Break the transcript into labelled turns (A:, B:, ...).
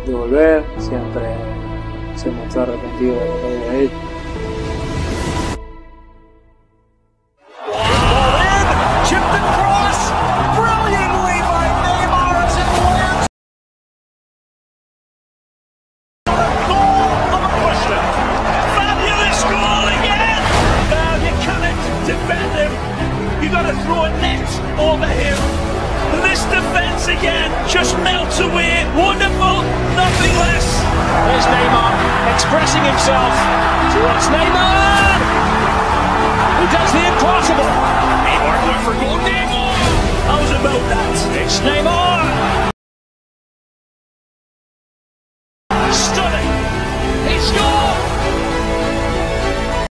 A: de volver, siempre se mostró arrepentido de lo que había hecho.
B: Chipped across, brilliantly by Neymar as it lands. A goal of a question. Fabulous goal again. Now you can't defend him. You got to throw a net over him. This defence again just melts away. Wonderful, nothing less. There's Neymar expressing himself towards Neymar, who does the impossible.